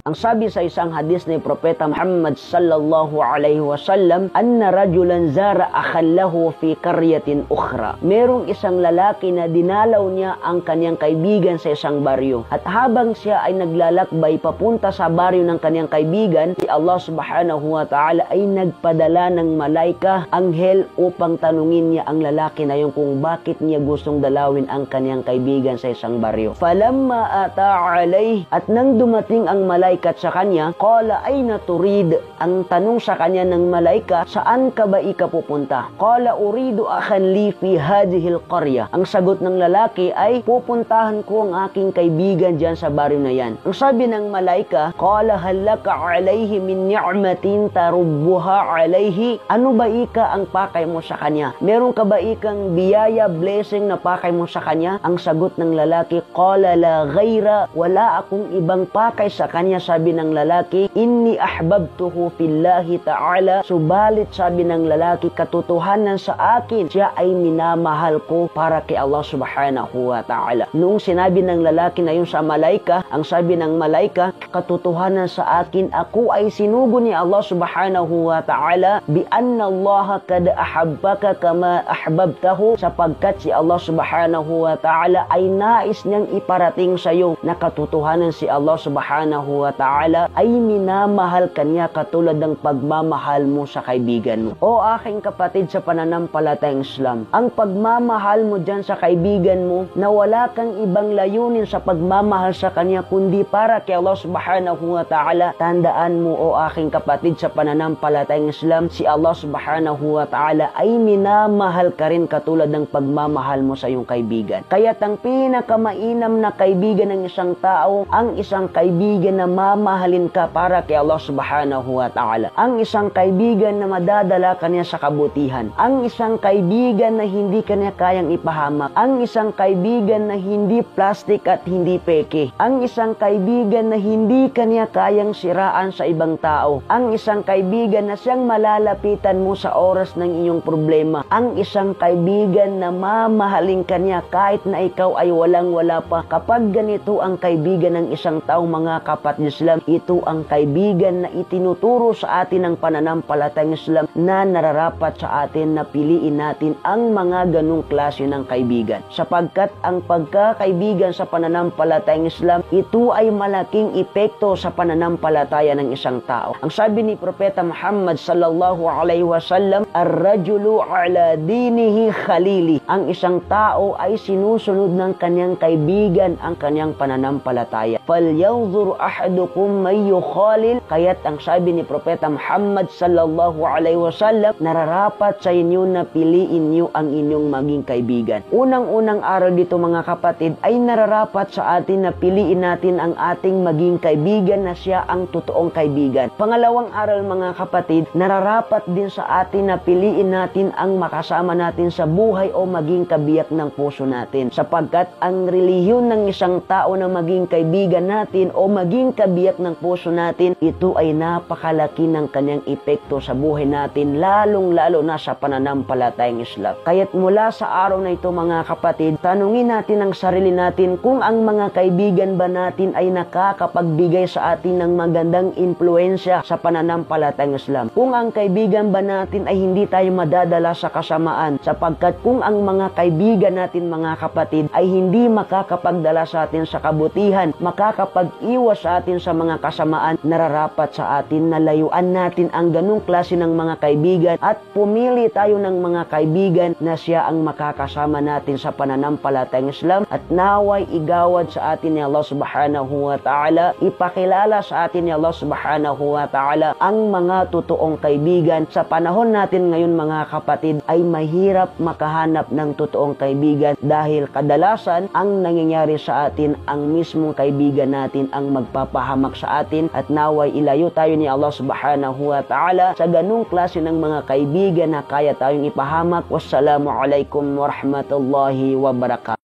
Ang sabi sa isang hadis ni Propeta Muhammad sallallahu alaihi wasallam, anna rajulan zara akhallahu fi qaryatin ukhra. Merong isang lalaki na dinalaw niya ang kanyang kaibigan sa isang baryo. At habang siya ay naglalakbay papunta sa baryo ng kanyang kaibigan, si Allah subhanahu wa ta'ala ay nagpadala ng malaika, anghel, upang tanungin niya ang lalaki na yun kung bakit niya gustong dalawin ang kanyang kaibigan sa isang baryo. Falamma ata alayh, at nang dumating ang malaikat sa kanya, qala ayna turid, ang tanong sa kanya ng malaika, saan ka ba ikapupunta? Qala uridu akhan li fi hadhihi alqarya. Ang sagot ng lalaki ay, pupuntahan ko ang aking kaibigan diyan sa baryo na yan. Ang sabi ng malaika, qala halaka alayhi min ni'matin tarubbuha alayhi. Ano ba ika ang pakay mo sa kanya? Meron ka ba ikang biyaya, blessing na pakay mo sa kanya? Ang sagot ng lalaki, qala la ghayra, wala akong ibang pakay sa kanya. Sabi ng lalaki, inni ahbabtuhu fillahi ta'ala, subalit sabi ng lalaki, katotohanan sa akin, siya ay minamahal ko para kay Allah subhanahu wa ta'ala. Noong sinabi ng lalaki na yun sa malaika, ang sabi ng malaika, katotohanan sa akin, ako ay sinugo ni Allah subhanahu wa ta'ala bi anna Allah kad ahabbaka kama ahbabtahu, sapagkat si Allah subhanahu wa ta'ala ay nais niyang iparating sa iyo na katotohanan si Allah subhanahu wa ta'ala ay minamahal kanya katulad ng pagmamahal mo sa kaibigan mo. O aking kapatid sa pananampalatayang Islam, ang pagmamahal mo dyan sa kaibigan mo na wala kang ibang layunin sa pagmamahal sa kanya kundi para kay Allah subhanahu wa ta'ala, tandaan mo o aking kapatid sa pananampalatayang Islam, si Allah subhanahu wa ta'ala ay minamahal ka rin katulad ng pagmamahal mo sa iyong kaibigan. Kaya't ang pinakamainam na kaibigan ng isang tao, ang isang kaibigan na mamahalin ka para kay Allah subhanahu wa ta'ala. Ang isang kaibigan na madadala ka niya sa kabutihan. Ang isang kaibigan na hindi ka niya kayang ipahamak. Ang isang kaibigan na hindi plastic at hindi peke. Ang isang kaibigan na hindi ka niya kayang siraan sa ibang tao. Ang isang kaibigan na siyang malalapitan mo sa oras ng iyong problema. Ang isang kaibigan na mamahalin ka niya kahit na ikaw ay walang-wala pa. Kapag ganito ang kaibigan ng isang taong mga kapatid Islam, ito ang kaibigan na itinuturo sa atin ng pananampalatayang Islam na nararapat sa atin na piliin natin ang mga ganong klase ng kaibigan. Sapagkat ang pagkakaibigan sa pananampalatayang Islam, ito ay malaking epekto sa pananampalataya ng isang tao. Ang sabi ni Propeta Muhammad sallallahu alaihi wasallam, ar-rajulu ala dinihi khalili. Ang isang tao ay sinusunod ng kanyang kaibigan ang kanyang pananampalataya. Falyanzur ahadukum may yukhalil. Kaya't ang sabi ni Propeta Muhammad sallallahu alaihi wasallam, nararapat sa inyo na piliin niyo ang inyong maging kaibigan. Unang-unang aral dito mga kapatid ay nararapat sa atin na piliin natin ang ating maging kaibigan na siya ang totoong kaibigan. Pangalawang aral mga kapatid, nararapat din sa atin na piliin natin ang makasama natin sa buhay o maging kabiyak ng puso natin. Sapagkat ang relihiyon ng isang tao na maging kaibigan natin o maging kabiyak ng puso natin, ito ay napakalaki ng kanyang epekto sa buhay natin, lalong-lalo na sa pananampalatayang Islam. Kaya't mula sa araw na ito mga kapatid, tanungin natin ang sarili natin kung ang mga kaibigan ba natin ay nakakapagbigay sa atin ng magandang impluensya sa pananampalatayang Islam. Kung ang kaibigan ba natin ay hindi tayo madadala sa kasamaan, sapagkat kung ang mga kaibigan natin mga kapatid ay hindi makakapagdala sa atin sa kabutihan, makakapag-iwas sa atin sa mga kasamaan, nararapat sa atin na layuan natin ang ganung klase ng mga kaibigan at pumili tayo ng mga kaibigan na siya ang makakasama natin sa pananampalatayang Islam, at naway igawad sa atin ni Allah subhanahu wa ta'ala, ipakilala sa atin ni Allah subhanahu wa ta'ala ang mga totoong kaibigan. Sa panahon natin ngayon mga kapatid ay mahirap makahanap ng totoong kaibigan dahil kadalasan ang nangyayari sa atin, ang mismong kaibigan natin ang magpapahamak sa atin, at naway ilayo tayo ni Allah subhanahu wa ta'ala sa ganung klase ng mga kaibigan na kaya tayong ipahamak. Wassalamu alaikum warahmatullahi wabarakatuh.